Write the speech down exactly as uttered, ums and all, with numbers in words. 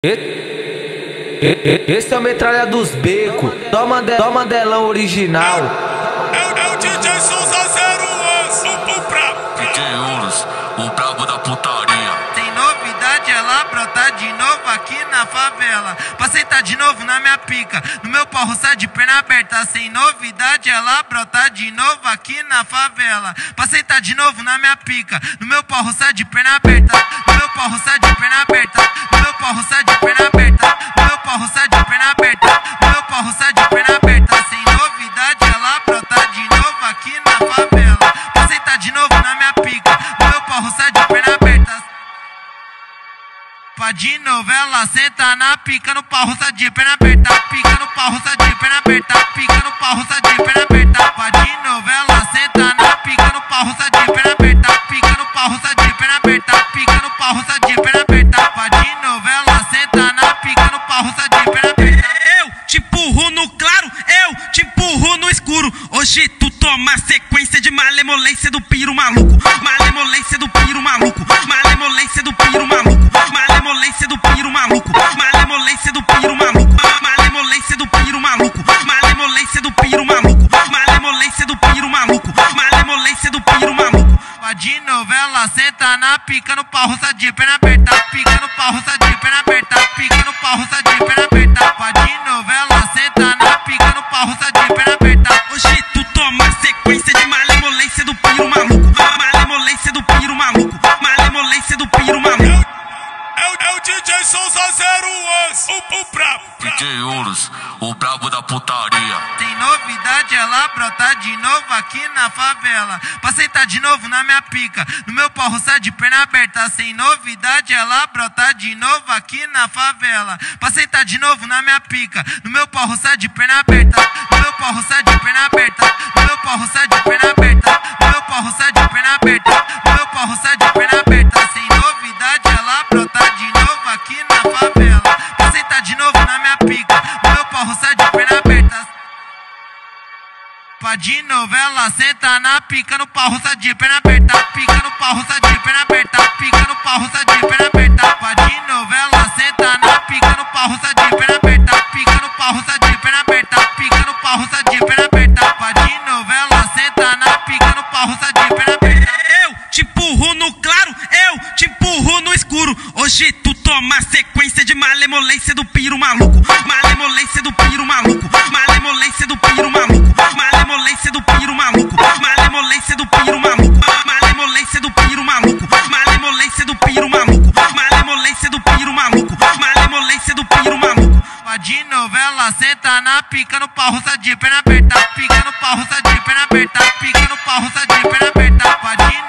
Esse é o metralha dos becos, toma Mandelão original. É o D J Souza zero onze, o brabo. D J Urus, o brabo da putaria. Tem novidade, ela brota de novo aqui na favela. Pra sentar de novo na minha pica, no meu pau roçar de perna aberta. Sem novidade, ela brota de novo aqui na favela. Pra sentar de novo na minha pica, no meu pau roçar de perna aberta. No meu pau roçar de perna aberta. No meu pau roçar de perna aberta. No meu pau roçar de perna aberta. No meu pau roçar de perna aberta. Sem novidade, ela brota de novo aqui na favela. Pra sentar de novo na minha pica, no meu pau roçar de perna aberta. Pra de novo ela senta na pica no pau roça de perna aberta. Pica no pau roça de perna aberta. Pica no pau roça de perna aberta. Pra de novo ela senta na pica no pau roça de perna aberta. Pica no pau roça de perna aberta. Pica no pau roça de perna aberta. Pra de novo ela senta na pica no pau roça de perna aberta. Eu te empurro no claro, eu te empurro no escuro. Hoje tu toma sequência de malemolência do piro maluco. Malemolência do piro maluco. Malemolência do piro maluco. Malemolência do piro maluco. Malemolência do piro maluco. Malemolência do piro maluco. Malemolência do piro maluco. Malemolência do piro maluco. Malemolência do piro maluco. Pra de novo ela senta na pica no pau roça de perna aberta. Pica no pau roça de perna aberta. Pica no pau roça de perna aberta. Pra de novo ela senta na pica no pau roça de perna aberta. Hoje tu toma sequência de malemolência do piro maluco. Malemolência do piro maluco. Malemolência do piro maluco. É o D J Souza zero onze, o brabo. D J Urus, o brabo da putaria. Tem novidade, ela brota de novo aqui na favela. Pra sentar de novo na minha pica, no meu pau roçar de perna aberta. Sem novidade, ela brota de novo aqui na favela. Pra sentar de novo na minha pica, no meu pau roçar de perna aberta. No meu pau roçar de perna aberta. No meu pau roçar de perna aberta. No meu pau roçar de perna aberta. No meu pau roçar de perna aberta. Sem novidade, ela brota de novo aqui na favela. Pra sentar de novo na minha pica, no meu pau roçar de perna aberta. Pra de novo ela senta na pica no pau roça de perna aberta. Pica no pau roça de perna aberta. Pica no pau roça de perna aberta. Pra de novo ela senta na pica no pau roça de perna aberta. Pica no pau roça de perna aberta. Pica no pau roça de perna aberta. Pra de novo ela senta na pica no pau roça de perna aberta. Eu te empurro no claro, eu te empurro no escuro. Hoje tu toma sequência de malemolência do piro maluco. Malemolência do piro maluco. Malemolência do piro maluco. Malemolência do piro maluco. Malemolência do piro maluco. Malemolência do piro maluco. Malemolência do piro maluco. Malemolência do piro maluco. Malemolência do piro maluco. Pra de novo ela senta na pica no pau roça de perna aberta. Pica no pau roça de perna aberta. Pica no pau roça de perna aberta. Pra de